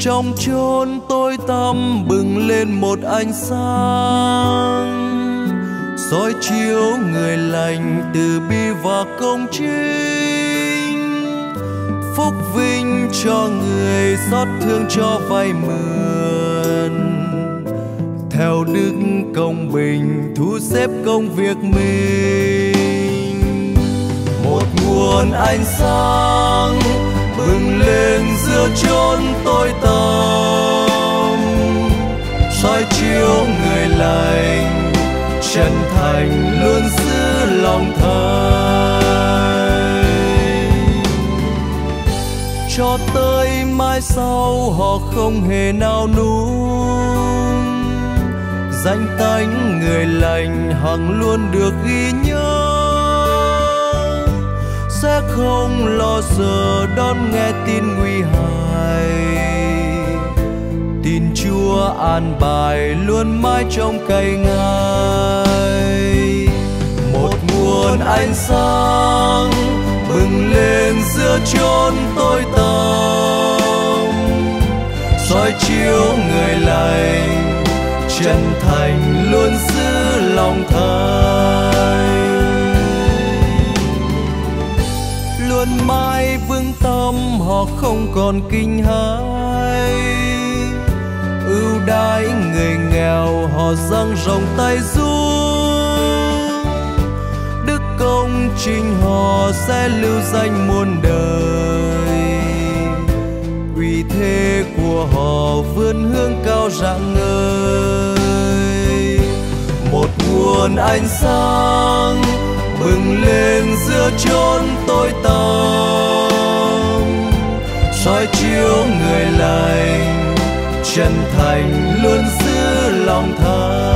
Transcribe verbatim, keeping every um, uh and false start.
Trong chốn tối tăm bừng lên một ánh sáng, soi chiếu người lành từ bi và công chính. Phúc vinh cho người, xót thương cho vay mượn, theo đức công bình thu xếp công việc mình. Một nguồn ánh sáng bừng lên giữa chốn tối tăm, soi chiếu người lành chân thành luôn giữ lòng thầy. Cho tới mai sau họ không hề nao núng, danh tánh người lành hằng luôn được ghi nhớ. Sẽ không lo sợ đón nghe tin nguy hại, tin Chúa an bài luôn mãi trong cày ngai. Một nguồn ánh sáng bừng lên giữa chốn tối tăm, soi chiếu người lành chân thành luôn giữ lòng thầy. Luôn mãi vững tâm họ không còn kinh hãi, ưu đãi người nghèo họ dang rộng tay giúp. Đức công trình họ sẽ lưu danh muôn đời, uy thế của họ vươn hướng cao rạng ngời. Một nguồn ánh sáng bừng lên giữa chốn tối tăm, soi chiếu người lành chân thành luôn giữ lòng thầy.